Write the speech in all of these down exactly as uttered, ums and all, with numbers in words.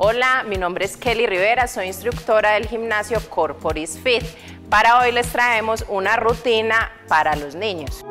Hola, mi nombre es Kelly Rivera, soy instructora del gimnasio Corporis Fit. Para hoy les traemos una rutina para los niños.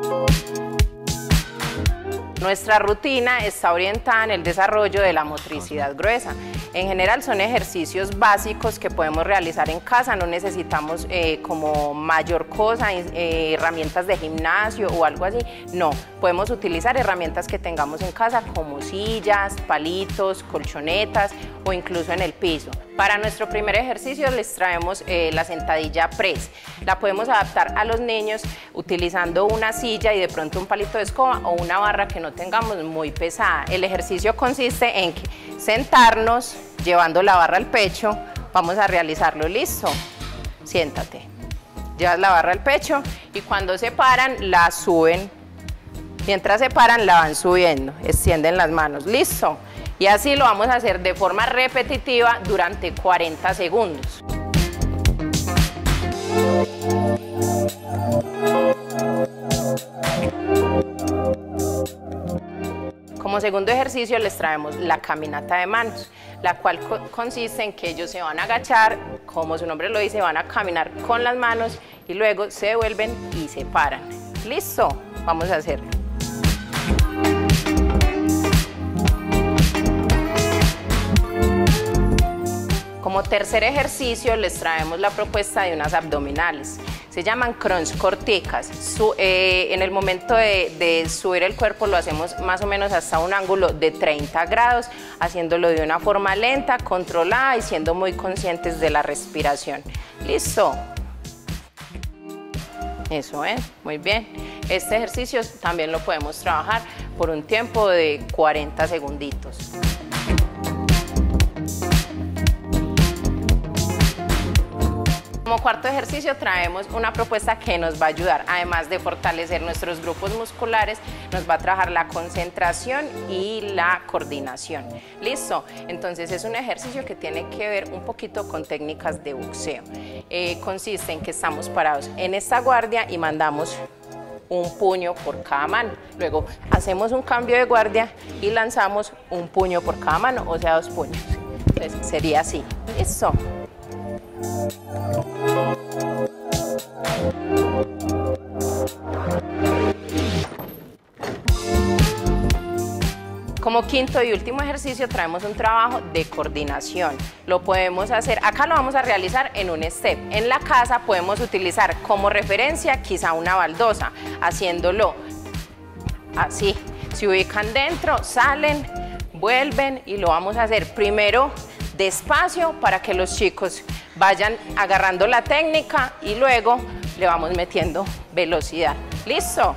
Nuestra rutina está orientada en el desarrollo de la motricidad gruesa. En general son ejercicios básicos que podemos realizar en casa, no necesitamos eh, como mayor cosa, eh, herramientas de gimnasio o algo así. No, podemos utilizar herramientas que tengamos en casa como sillas, palitos, colchonetas o incluso en el piso. Para nuestro primer ejercicio les traemos eh, la sentadilla press. La podemos adaptar a los niños utilizando una silla y de pronto un palito de escoba o una barra que no tengamos muy pesada. El ejercicio consiste en sentarnos llevando la barra al pecho. Vamos a realizarlo, listo. Siéntate. Llevas la barra al pecho y cuando se paran la suben. Mientras se paran la van subiendo. Extienden las manos, listo. Y así lo vamos a hacer de forma repetitiva durante cuarenta segundos. Como segundo ejercicio les traemos la caminata de manos, la cual co consiste en que ellos se van a agachar, como su nombre lo dice, van a caminar con las manos y luego se devuelven y se paran. ¿Listo? Vamos a hacerlo. Como tercer ejercicio les traemos la propuesta de unas abdominales. Se llaman crunch corticas. Su, eh, en el momento de, de subir el cuerpo lo hacemos más o menos hasta un ángulo de treinta grados, haciéndolo de una forma lenta, controlada y siendo muy conscientes de la respiración. ¿Listo? Eso es, muy bien. Este ejercicio también lo podemos trabajar por un tiempo de cuarenta segunditos. Como cuarto ejercicio traemos una propuesta que nos va a ayudar, además de fortalecer nuestros grupos musculares, nos va a trabajar la concentración y la coordinación. ¿Listo? Entonces es un ejercicio que tiene que ver un poquito con técnicas de boxeo. Eh, consiste en que estamos parados en esta guardia y mandamos un puño por cada mano. Luego hacemos un cambio de guardia y lanzamos un puño por cada mano, o sea, dos puños. Entonces sería así. ¿Listo? Como quinto y último ejercicio traemos un trabajo de coordinación. Lo podemos hacer, acá lo vamos a realizar en un step. En la casa podemos utilizar como referencia quizá una baldosa, haciéndolo así. Se ubican dentro, salen, vuelven y lo vamos a hacer primero despacio para que los chicos vayan agarrando la técnica y luego le vamos metiendo velocidad. ¿Listo?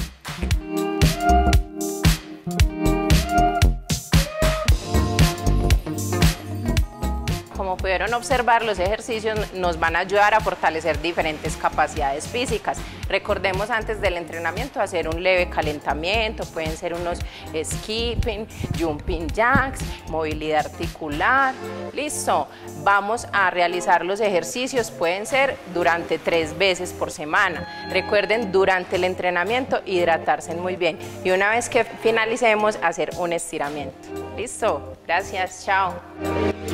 Como pudieron observar, los ejercicios nos van a ayudar a fortalecer diferentes capacidades físicas. Recordemos antes del entrenamiento hacer un leve calentamiento, pueden ser unos skipping, jumping jacks, movilidad articular. Listo, vamos a realizar los ejercicios, pueden ser durante tres veces por semana. Recuerden durante el entrenamiento hidratarse muy bien y una vez que finalicemos hacer un estiramiento. Listo, gracias, chao.